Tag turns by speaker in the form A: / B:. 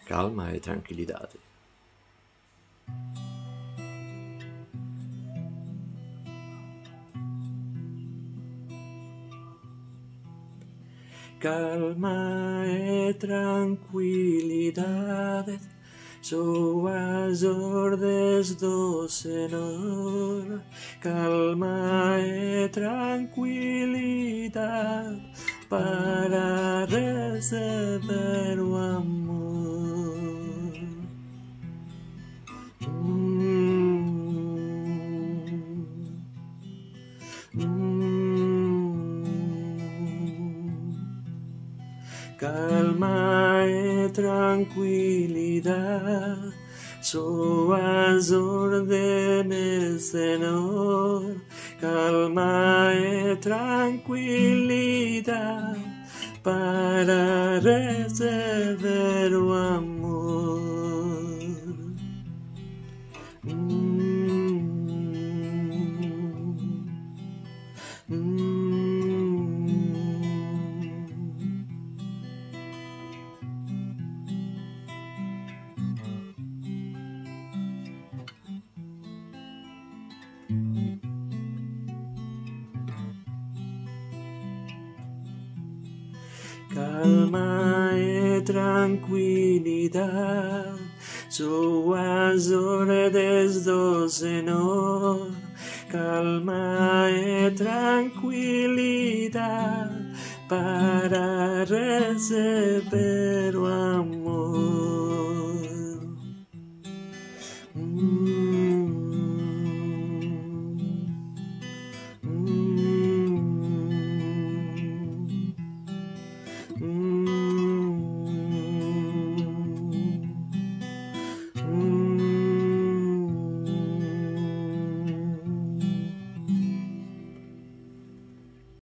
A: calma e tranquilidade. Calma e tranquilidade são as ordens do Senhor. Calma e tranquilidade para receber o amor. Calma e tranquilidade são as ordens, Senhor. Calma e tranquilidade para receber o amor. Calma e tranquilidade são as ordens do Senhor. Calma e tranquilidade para receber o amor.